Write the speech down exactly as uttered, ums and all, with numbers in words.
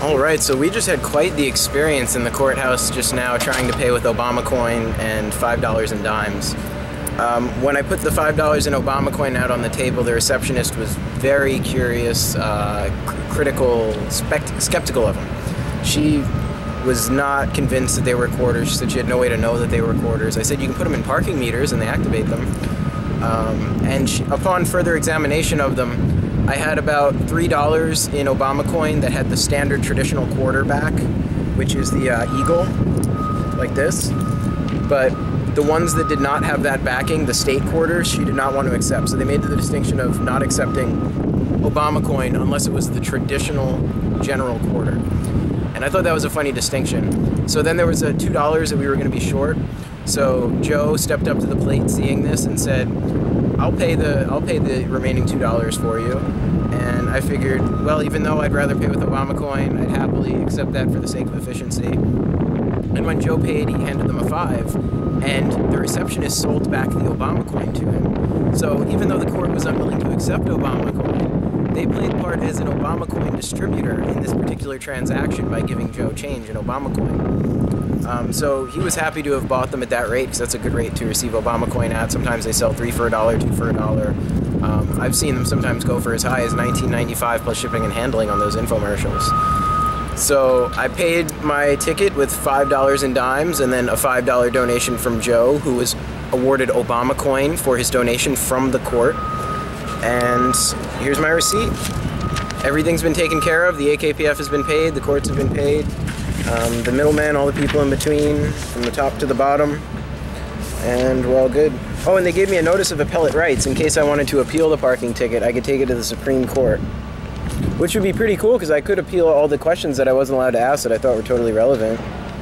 Alright, so we just had quite the experience in the courthouse just now trying to pay with Obama coin and five dollars in dimes. Um, when I put the five dollars in Obama coin out on the table, the receptionist was very curious, uh, critical, skeptical of them. She was not convinced that they were quarters. She said she had no way to know that they were quarters. I said you can put them in parking meters and they activate them. Um, and she, upon further examination of them, I had about three dollars in Obama coin that had the standard traditional quarter back, which is the uh, eagle, like this. But the ones that did not have that backing, the state quarters, she did not want to accept. So they made the distinction of not accepting Obama coin unless it was the traditional general quarter. And I thought that was a funny distinction. So then there was a two dollars that we were going to be short. So Joe stepped up to the plate seeing this and said, I'll pay the I'll pay the remaining two dollars for you. And I figured, well, even though I'd rather pay with Obama coin, I'd happily accept that for the sake of efficiency. And when Joe paid, he handed them a five, and the receptionist sold back the Obama coin to him. So even though the court was unwilling to accept Obama coin, they played part as an Obama coin distributor in this particular transaction by giving Joe change in Obama coin. Um, so he was happy to have bought them at that rate, because that's a good rate to receive Obama coin at. Sometimes they sell three for a dollar, two for a dollar. Um, I've seen them sometimes go for as high as nineteen ninety-five plus shipping and handling on those infomercials. So I paid my ticket with five dollars in dimes and then a five dollar donation from Joe, who was awarded Obama coin for his donation from the court. And here's my receipt. Everything's been taken care of. The A K P F has been paid. The courts have been paid. Um, the middleman, all the people in between, from the top to the bottom. And we're all good. Oh, and they gave me a notice of appellate rights in case I wanted to appeal the parking ticket. I could take it to the Supreme Court. Which would be pretty cool, because I could appeal all the questions that I wasn't allowed to ask that I thought were totally relevant.